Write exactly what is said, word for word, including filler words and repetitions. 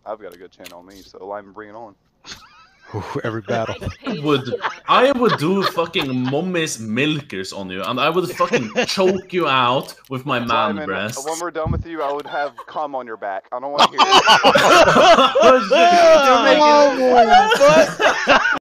I've got a good chin on me, so Lyman, bring it on. Every battle. I would, I would do fucking mommy's milkers on you, and I would fucking choke you out with my man Lyman, breast. when we're done with you, I would have cum on your back. I don't want to hear it. You're making it.